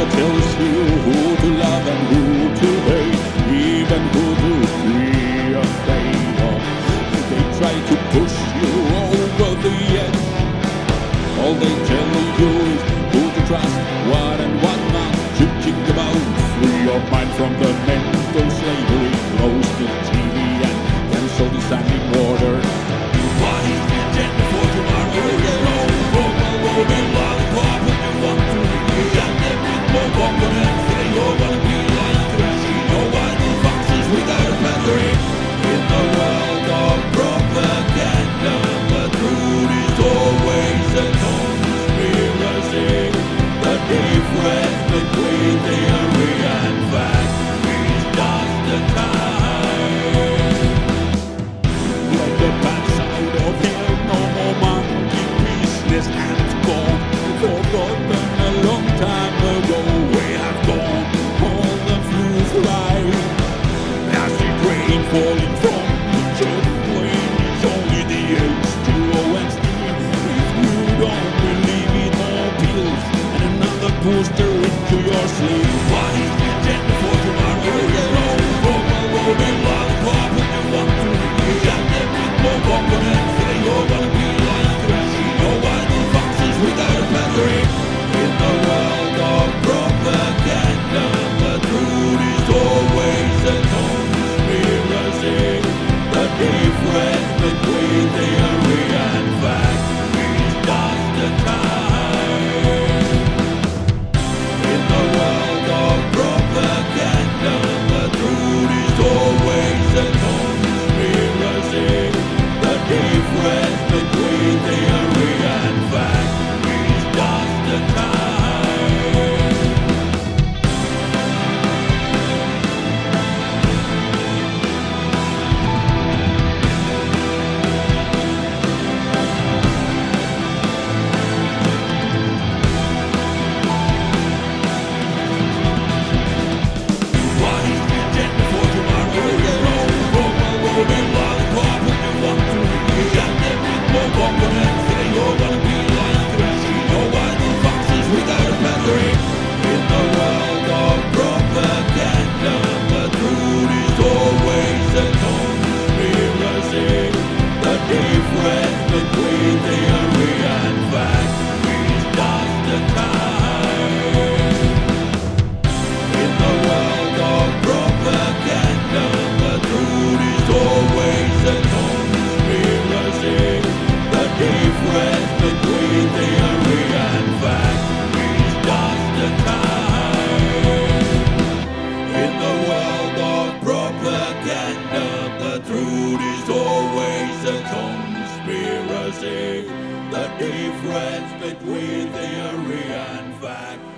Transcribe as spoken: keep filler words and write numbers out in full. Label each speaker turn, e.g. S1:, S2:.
S1: tells you who to love and who to hate, even who to be afraid of. They try to push you over the edge. All they tell you is who to trust, what and what not to think about. Free your mind from the mental slavery, close to T V and cancel the standing order.
S2: What is the agenda for tomorrow? You know, we'll be lollipop if you want to be. Got them with more confidence, say you're gonna be like the machine. No idle foxes without a factory. In the world of propaganda, the truth is always a conspiracy. The difference between theory and fact is just the time.
S1: Let the bats out of here, no more monkey business and gone. Forgotten a long time ago, we have gone. All the flew fly. Acid rain falling from the jet plane. It's only the H two O and steam. If you don't believe it, more pills and another booster into your sleep.
S2: What is the agenda for tomorrow? You know, we'll be lollipop if you want to be. Got them with more confidence, say you're gonna be like the machine. No idle foxes without a factory. In the world of propaganda, the truth is always a conspiracy. The difference between theory and fact is just the time. In the world of propaganda, the truth is always a conspiracy. The difference between theory and fact is just the time. What is the agenda for tomorrow? You know, we'll be lollipop if you want to be. Got them with more confidence, say you're gonna be like the machine. No idle foxes without a factory. In the world of propaganda, the truth is always a conspiracy. The difference between theory and fact is just the time. In the world of propaganda, the truth is always a conspiracy. The difference between theory and fact is just the time. In the world of propaganda, the truth is always a conspiracy. The difference between theory and fact